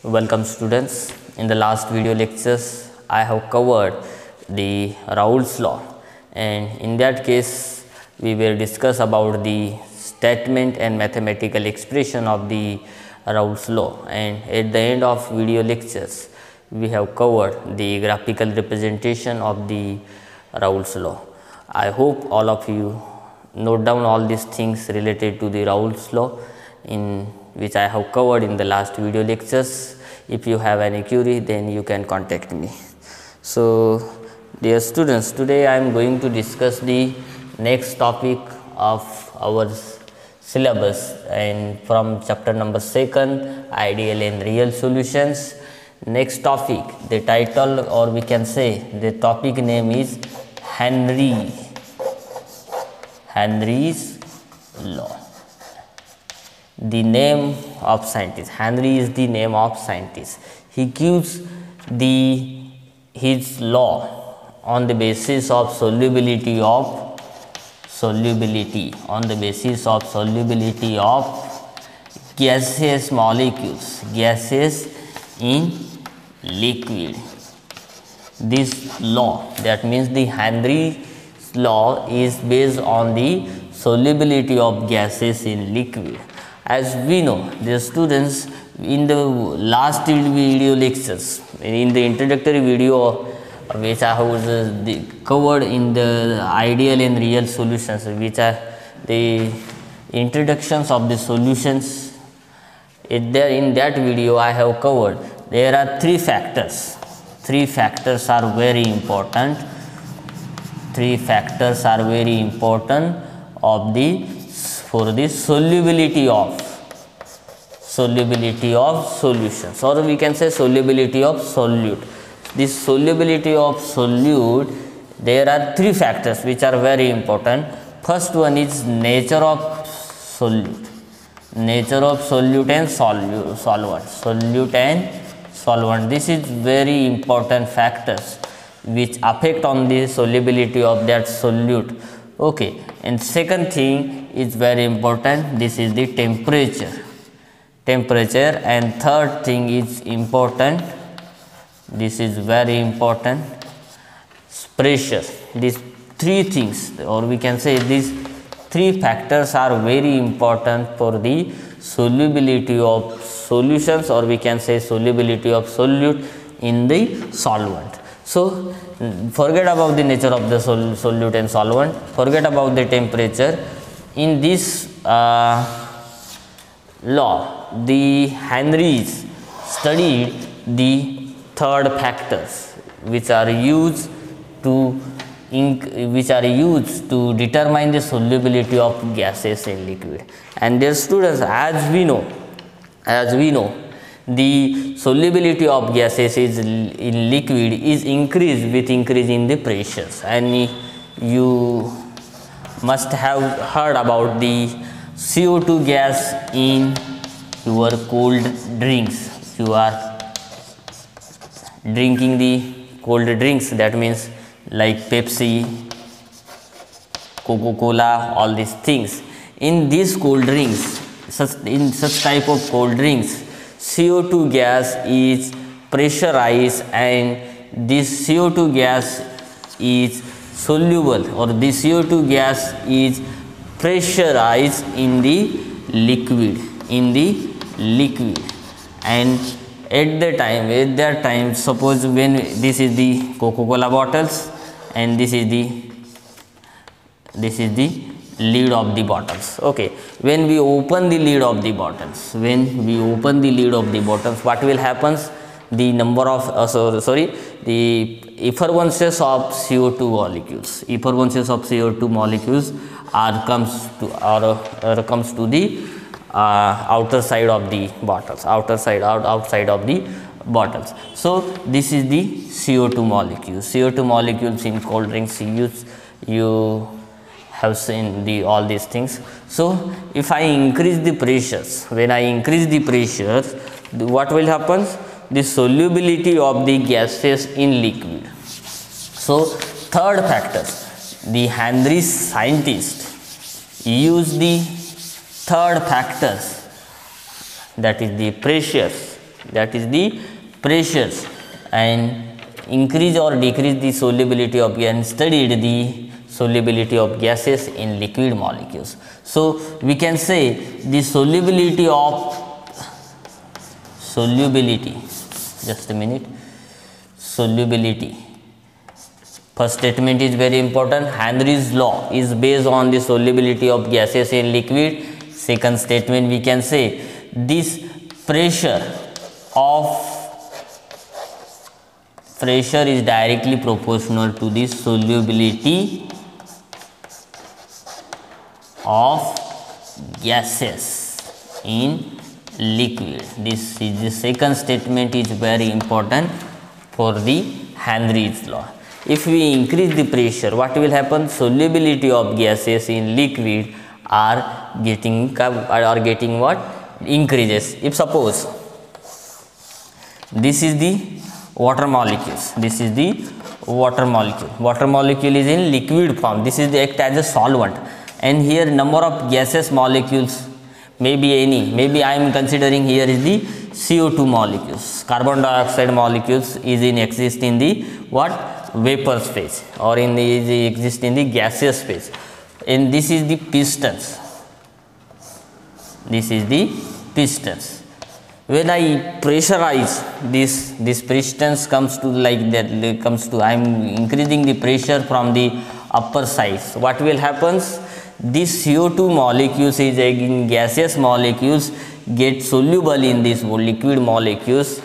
Welcome students. In the last video lectures I have covered the Raoult's law, and in that case we will discuss about the statement and mathematical expression of the Raoult's law, and at the end of video lectures we have covered the graphical representation of the Raoult's law. I hope all of you note down all these things related to the Raoult's law in which I have covered in the last video lectures. If you have any query, then you can contact me. So dear students, today I am going to discuss the next topic of our syllabus, and from chapter number 2, ideal and real solutions. Next topic, the title, or we can say the topic name is Henry's law. The name of scientist. Henry is the name of scientist. He gives his law on the basis of solubility of gaseous molecules, gases in liquid. This law, that means the Henry's law, is based on the solubility of gases in liquid. As we know, the students, in the last video lectures, in the introductory video which I have covered in the ideal and real solutions, which are the introductions of the solutions, in that video I have covered there are three factors. Three factors are very important. For the solubility of solutions, or we can say solubility of solute. This solubility of solute, there are three factors which are very important. First one is nature of solute and solvent. This is very important factors which affect on the solubility of that solute. Okay, and second thing is very important. This is the temperature, and third thing is important. This is very important, pressure. These three things, or we can say these three factors, are very important for the solubility of solutions, or we can say solubility of solute in the solvent. So forget about the nature of the solute and solvent, forget about the temperature. In this law, the Henry's studied the third factors which are used to determine the solubility of gases in liquid. And dear students, as we know, the solubility of gases in liquid is increased with increase in the pressures, and you must have heard about the CO2 gas in your cold drinks. You are drinking the cold drinks, that means like Pepsi, Coca-Cola, all these things. In these cold drinks, in such type of cold drinks, CO2 gas is pressurized, and this CO2 gas is soluble, or the CO2 gas is pressurized in the liquid, and at that time, suppose when this is the Coca-Cola bottles, and this is the lid of the bottles. Okay, when we open the lid of the bottles, what will happen? The number of the effervescence of CO2 molecules comes to the outer side of the bottles, outside of the bottles. So this is the CO2 molecules in cold drinks. You have seen all these things. So if I increase the pressures, what will happen? The solubility of the gases in liquid. So third factors, the Henry's scientist use the third factors, that is the pressures, that is the pressures, and increase or decrease the solubility of gas, and studied the solubility of gases in liquid molecules. So we can say the solubility, just a minute, solubility. First statement is very important. Henry's law is based on the solubility of gases in liquid. Second statement, we can say this pressure is directly proportional to the solubility of gases in liquid. This is the second statement is very important for the Henry's law. If we increase the pressure, what will happen? Solubility of gases in liquid are getting what? Increases. If suppose this is the water molecules, this is the water molecule. Water molecule is in liquid form. This is the act as a solvent, and here number of gases molecules may be any. Maybe I am considering here is the CO2 molecules. Carbon dioxide molecules is in exist in the what? Vapor phase, or in the exist in the gaseous phase. And this is the pistons. This is the pistons. When I pressurize this pistons comes to like that, comes to, I am increasing the pressure from the upper side. So what will happens? This CO2 molecules is in gaseous molecules get soluble in these liquid molecules.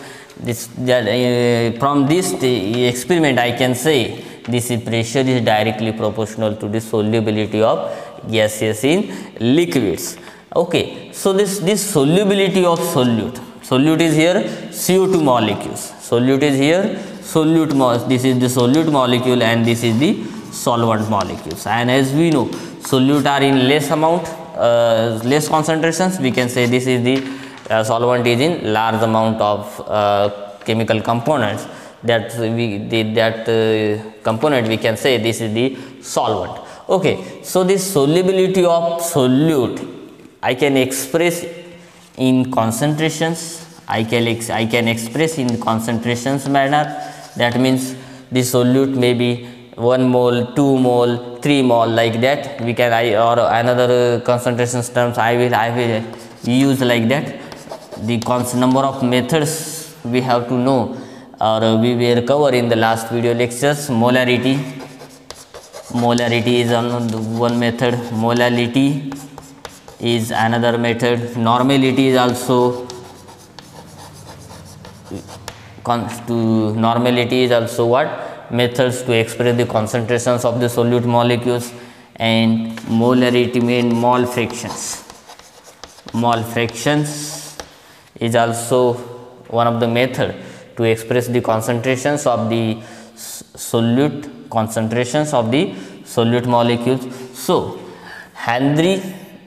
From this experiment I can say this pressure is directly proportional to the solubility of gases in liquids. Okay, so this solubility of solute is here CO2 molecules, solute is here this is the solute molecule, and this is the solvent molecules. And as we know, solute are in less amount, less concentrations. We can say this is the solvent is in large amount of chemical components. Component we can say this is the solvent. Okay, so this solubility of solute I can express in concentrations. I can express in concentrations manner. That means the solute may be 1 mole, 2 mole, 3 mole, like that. We can or another concentration terms I will use like that. The number of methods we have to know, or we will cover in the last video lectures. Molarity is one method, molality is another method, normality is also what? Methods to express the concentrations of the solute molecules. And molarity mean mole fractions. Mole fractions is also one of the method to express the concentrations of the solute molecules. So Henry's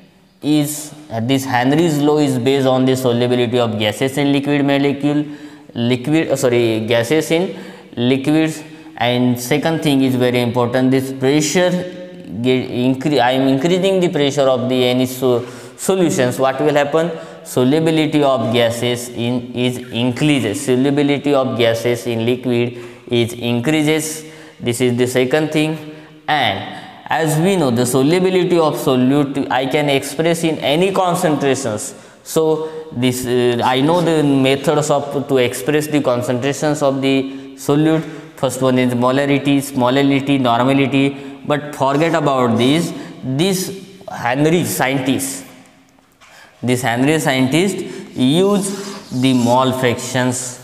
law is based on the solubility of gases in gases in liquids. And second thing is very important, this pressure I am increasing the pressure of the any solutions. What will happen? Solubility of gases is increases. Solubility of gases in liquid is increases. This is the second thing. And as we know, the solubility of solute I can express in any concentrations. So this I know the methods to express the concentrations of the solute. First one is molality, normality. But forget about this. This Henry scientist use the mole fractions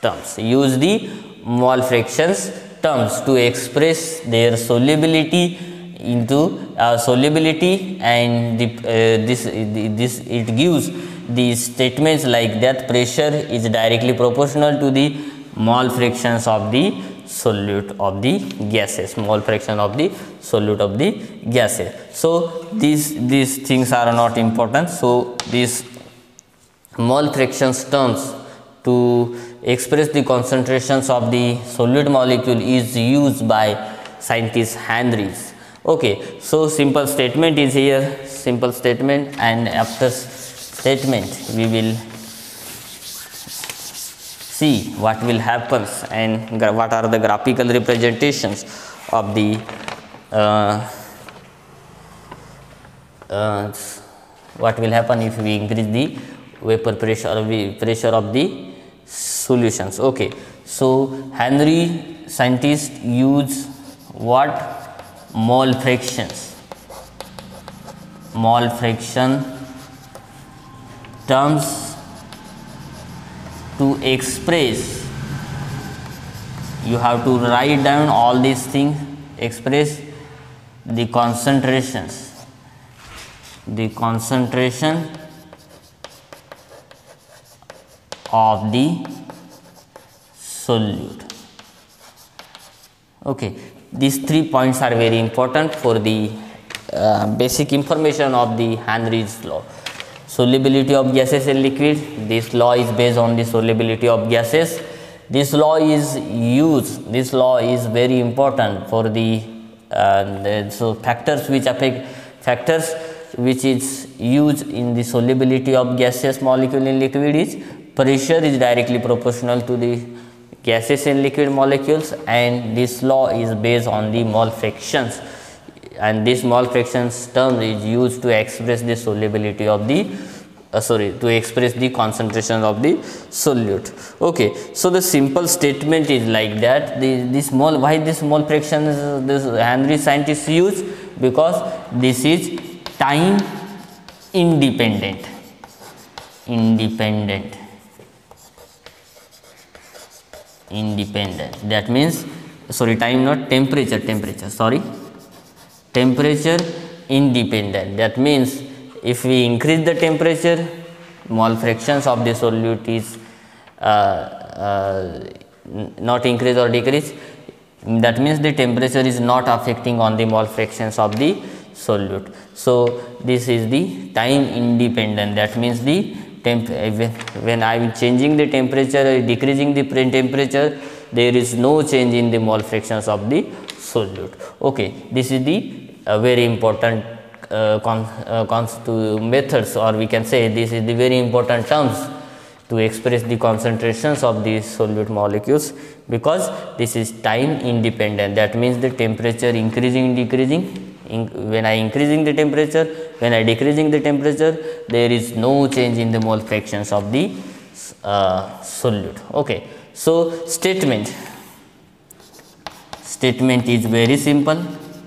terms. To express their solubility into solubility, and this it gives these statements like that pressure is directly proportional to the mole fractions of the solute of the gases, mole fraction of the solute of the gases. So these things are not important. So these mole fractions terms to express the concentrations of the solute molecule is used by scientist Henry's. Okay, so simple statement is here, simple statement, and after statement we will see what will happen and what are the graphical representations of the what will happen if we increase the vapor pressure or pressure of the solutions. Okay, so Henry scientists use what? Mole fractions, mole fraction terms to express. You have to write down all these things, express the concentrations, the concentration of the solute. Okay, these 3 points are very important for the basic information of the Henry's law. Solubility of gases and liquid. This law is based on the solubility of gases. This law is used, this law is very important for the so factors which affect, factors which is used in the solubility of gaseous molecule in liquid is pressure is directly proportional to the gases and liquid molecules, and this law is based on the mole fractions, and this mole fractions term is used to express the solubility of the to express the concentration of the solute. Okay, so the simple statement is like that. This mole, why this mole fractions this Henry scientists use? Because this is time independent. That means, sorry, time not temperature, temperature independent. That means if we increase the temperature, mole fractions of the solute is not increase or decrease. That means the temperature is not affecting on the mole fractions of the solute. So this is the time independent. That means the when I am changing the temperature, decreasing the temperature, there is no change in the mole fractions of the solute. Okay, this is the very important methods, or we can say this is the very important terms to express the concentrations of the solute molecules, because this is time independent. That means the temperature increasing, decreasing. When I increasing the temperature, when I decreasing the temperature, there is no change in the mole fractions of the solute. Okay, so statement is very simple.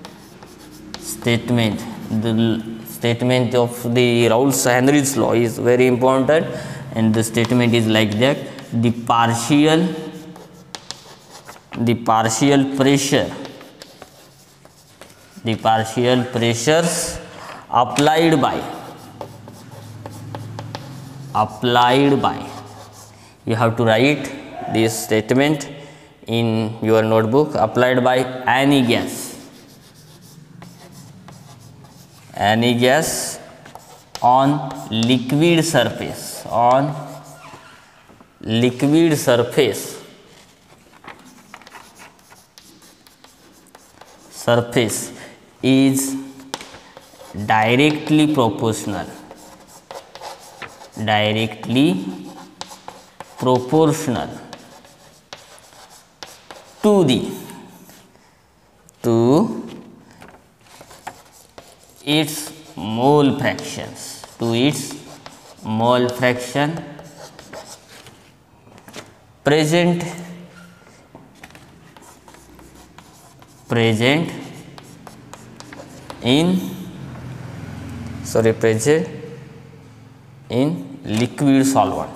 The statement of the Raoult-Henry's law is very important, and the statement is like that: the partial pressures applied by, you have to write this statement in your notebook, applied by any gas on liquid surface, is directly proportional to its mole fractions, present in liquid solvent.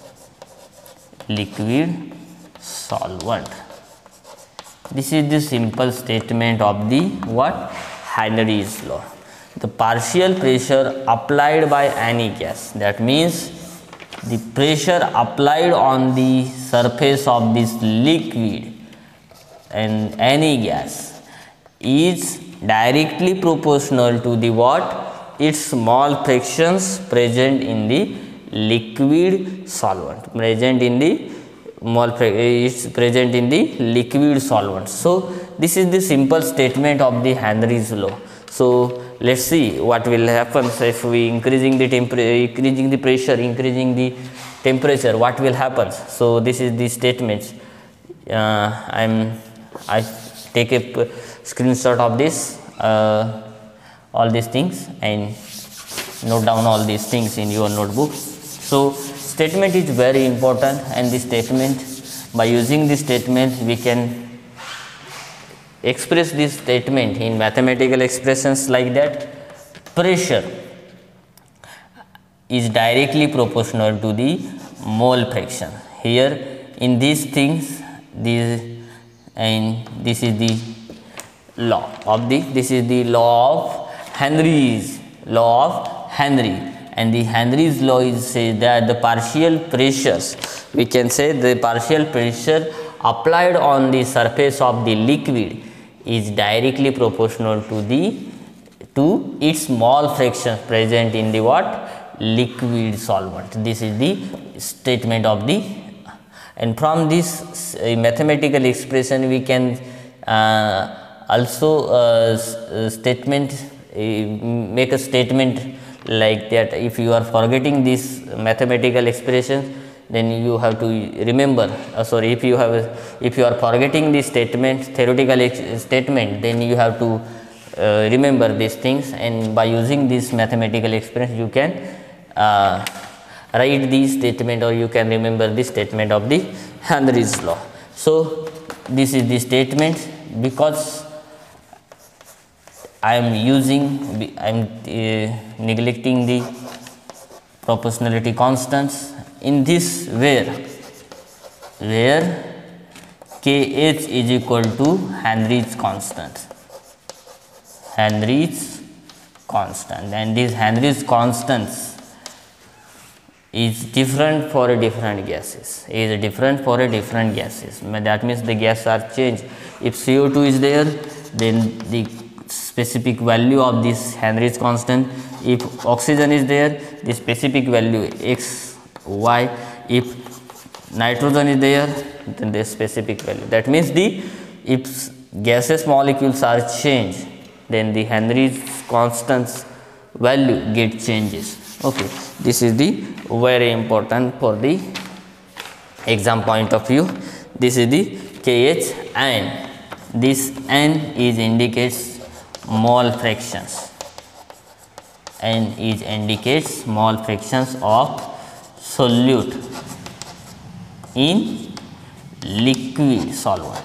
This is the simple statement of the what? Henry's law. The partial pressure applied by any gas, that means the pressure applied on the surface of this liquid and any gas is directly proportional to the what? Its mole fractions present in the liquid solvent, So this is the simple statement of the Henry's law. So let's see what will happen if we increasing the pressure, increasing the temperature, what will happen? So this is the statement. I take a screenshot of this, all these things, and note down all these things in your notebook. So statement is very important, and this statement, by using this statement, we can express this statement in mathematical expressions like that. Pressure is directly proportional to the mole fraction. Here in these things, and this is the law of Henry's law of Henry, and the Henry's law is says that the partial pressures, we can say the partial pressure applied on the surface of the liquid is directly proportional to its mole fraction present in the liquid solvent. This is the statement of the, and from this mathematical expression we can also make a statement like that. If you are forgetting this mathematical expression, then you have to remember, if you are forgetting this statement, theoretical statement, then you have to remember these things, and by using this mathematical expression you can write the statement, or you can remember the statement of the Henry's law. So this is the statement. Because I am neglecting the proportionality constants in this, where Kh is equal to Henry's constant, and these Henry's constants is different for different gases, that means the gases are changed. If CO2 is there, then the specific value of this Henry's constant. If oxygen is there, the specific value x, y. If nitrogen is there, then the specific value. That means if gaseous molecules are changed, then the Henry's constant's value get changes. Okay, this is the very important for the exam point of view. This is the Kh, and this N is indicates mole fractions, of solute in liquid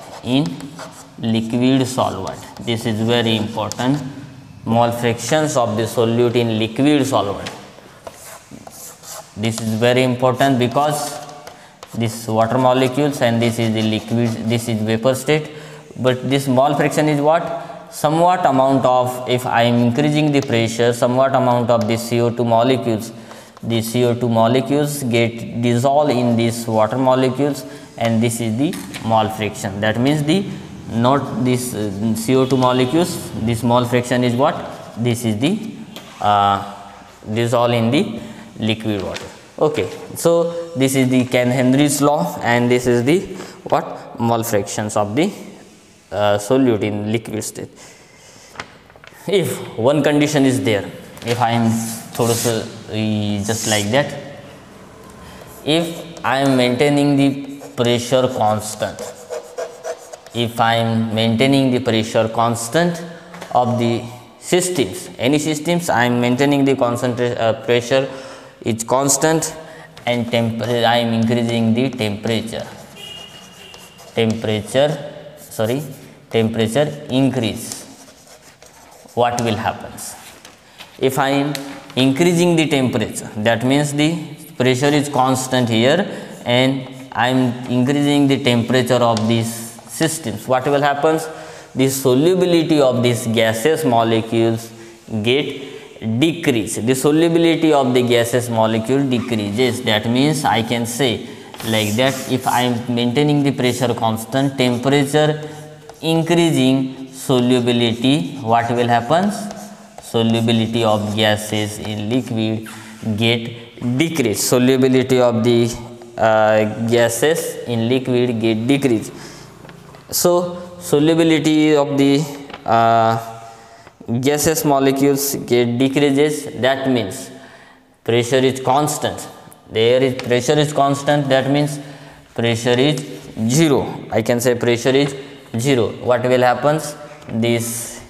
solvent. This is very important, mole fractions of the solute in liquid solvent. This is very important because this water molecules and this is the liquid, this is vapor state, but this mole fraction is what? Somewhat amount of, if I am increasing the pressure, somewhat amount of the CO2 molecules, the CO2 molecules get dissolved in these water molecules, and this is the mole fraction. That means not this CO2 molecules, this mole fraction is what? This is the dissolved in the liquid water. Okay, so this is the Henry's law, and this is the mole fractions of the solute in liquid state. If one condition is there, if I am just like that, if I am maintaining the pressure constant, of the systems, any systems, I am maintaining the pressure is constant, and I am increasing the temperature increase, what will happen? If I am increasing the temperature, that means the pressure is constant here, and I am increasing the temperature of these systems, what will happen? The solubility of these gaseous molecules get decreased. The solubility of the gaseous molecule decreases. That means I can say like that, if I am maintaining the pressure constant, temperature increasing, solubility, what will happen? Solubility of gases in liquid get decreased. Solubility of the gases in liquid get decreased. So solubility of the gaseous molecules get decreases. That means pressure is constant. there is pressure is constant, that means pressure is 0. I can say pressure is 0. What will happens? This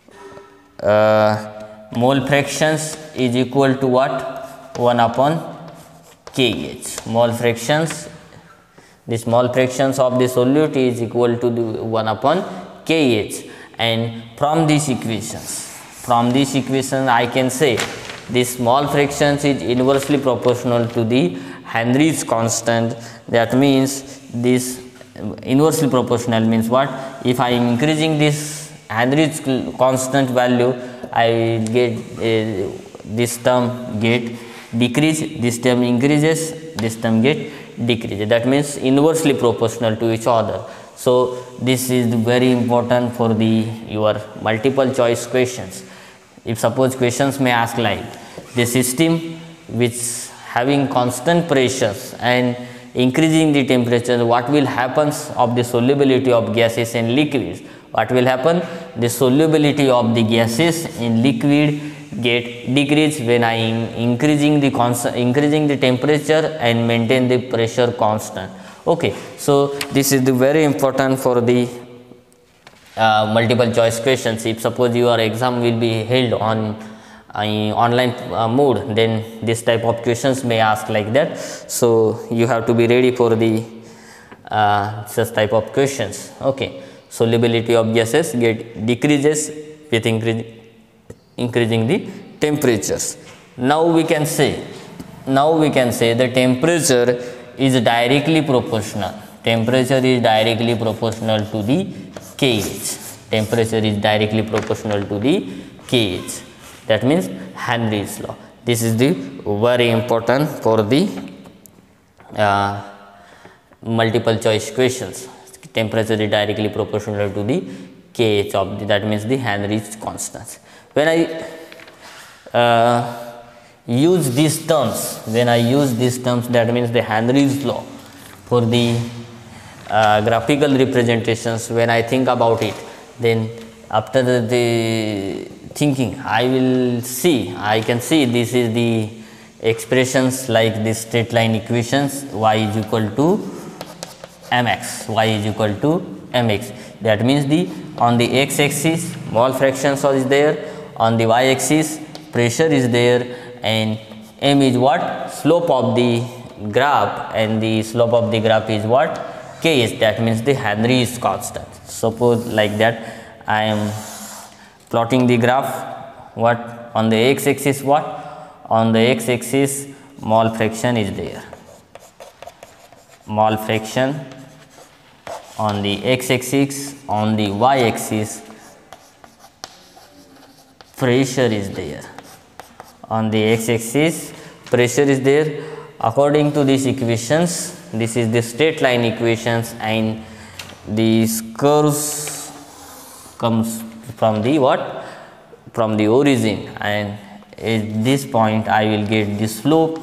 mole fractions is equal to what? 1 upon kH. Mole fractions, this mole fractions of the solute is equal to the 1 upon kH. And from these equations I can say this mole fractions is inversely proportional to the Henry's constant. That means this inversely proportional means what? If I am increasing this Henry's constant value, I get this term get decrease, this term increases, this term get decreases. That means inversely proportional to each other. So this is very important for your multiple choice questions. If suppose questions may ask like the system which having constant pressures and increasing the temperature, what will happen of the solubility of gases and liquids? What will happen? The solubility of the gases in liquid get decreased when I am increasing the temperature and maintain the pressure constant. Okay, so this is the very important for the multiple choice questions. If suppose your exam will be held on online mode, then this type of questions may ask like that. So you have to be ready for the such type of questions. Okay, solubility of gases get decreases with increasing the temperatures. Now we can say the temperature is directly proportional. Temperature is directly proportional to the kH. Temperature is directly proportional to the kH. That means Henry's law. This is the very important for the multiple choice questions. Temperature is directly proportional to the kH of the, that means the Henry's constants. When I use these terms, that means the Henry's law for the graphical representations, when I think about it, then after the thinking I can see this is the expressions like this straight line equations, y is equal to mx, that means the on the x axis mole fractions is there, on the y axis pressure is there, and m is what? Slope of the graph, and the slope of the graph is what? Kh. That means the Henry's constant. Suppose like that I am plotting the graph, what on the x axis, what on the x axis mole fraction is there, mole fraction on the x axis, on the y axis pressure is there, on the x axis pressure is there. According to these equations, this is the straight line equations, and these curves comes from the what? From the origin, and at this point I will get the slope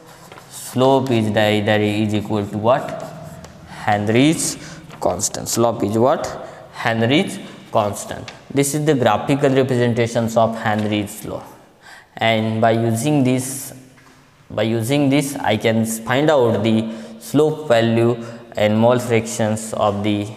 is equal to what? Henry's constant. Slope is what? Henry's constant. This is the graphical representations of Henry's law, and by using this I can find out the slope value and mole fractions of the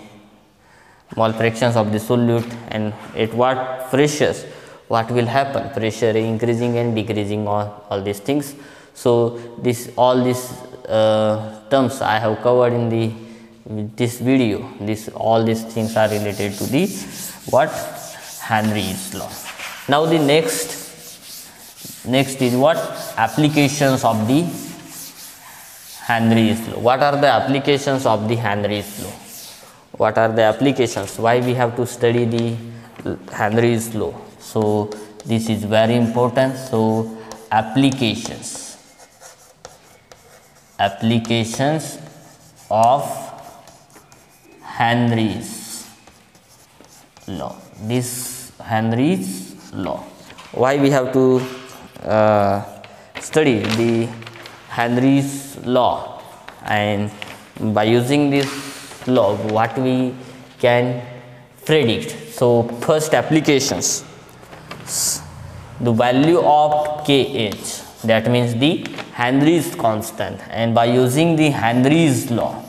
solute, and at what pressures what will happen, pressure increasing and decreasing, all these things. So all these terms I have covered in this video. All these things are related to the what? Henry's law. Now the next is what? Applications of the Henry's law. What are the applications of the Henry's law? What are the applications? Why we have to study the Henry's law? So this is very important. So applications of Henry's law. This Henry's law. Why we have to study the Henry's law? And by using this law, what we can predict? So first, applications. The value of kH, that means the Henry's constant, and by using the Henry's law,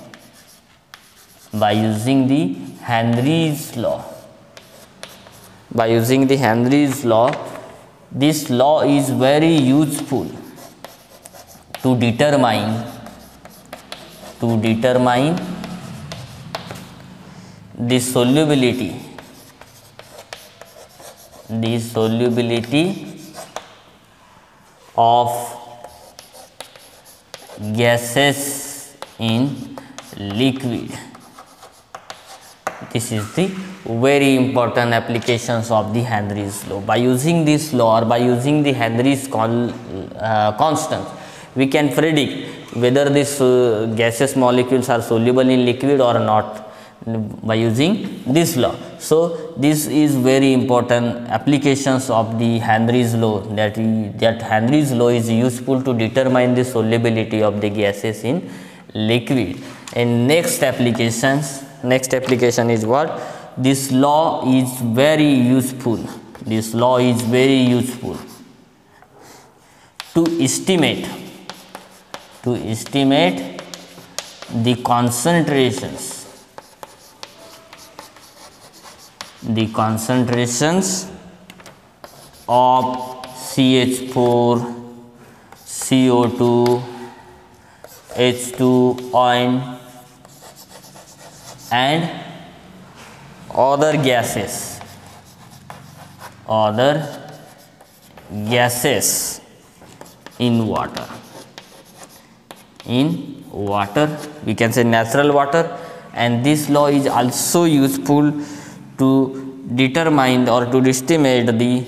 this law is very useful to determine the solubility of gases in liquid. This is the very important applications of the Henry's law. By using this law, or by using the Henry's constant, we can predict whether these gaseous molecules are soluble in liquid or not by using this law. So this is very important applications of the Henry's law, that Henry's law is useful to determine the solubility of the gases in liquid. And next application is what? This law is very useful to estimate the concentrations of CH4, CO2, H2O, and other gases in water. We can say natural water, and this law is also useful to determine or to estimate the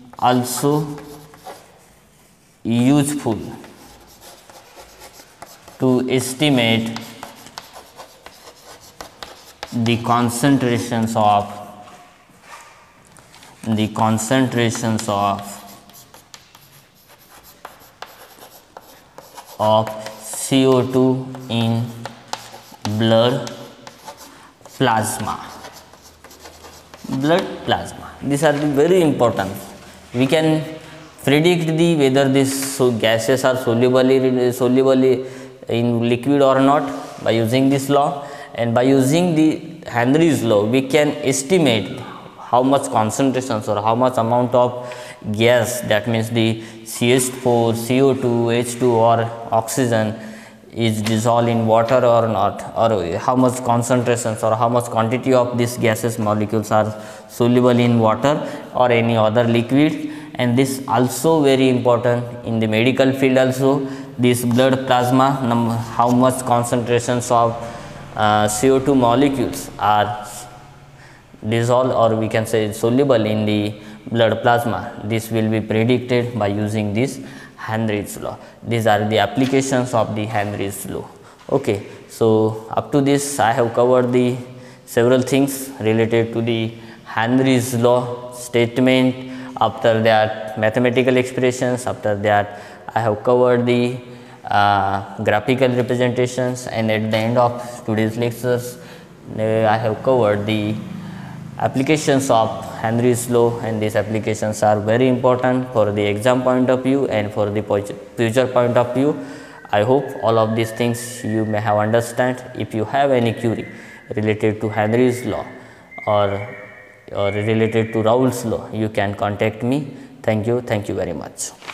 concentrations of CO2 in blood plasma. These are very important. We can predict whether these gases are soluble in liquid or not by using this law, and by using the Henry's law we can estimate how much concentrations or how much amount of gas, that means the CH4, CO2, H2 or oxygen, is dissolved in water or not, or how much concentrations or how much quantity of these gaseous molecules are soluble in water or any other liquid. And this also very important in the medical field also. This blood plasma, how much concentrations of CO2 molecules are dissolved, or we can say soluble in the blood plasma. This will be predicted by using this Henry's law. These are the applications of the Henry's law. Okay, so up to this I have covered the several things related to the Henry's law statement. After that, mathematical expressions. After that, I have covered the graphical representations, and at the end of today's lectures I have covered the applications of Henry's law, and these applications are very important for the exam point of view and for the future point of view. I hope all of these things you may have understand. If you have any query related to Henry's law or related to Raoult's law, you can contact me. Thank you very much.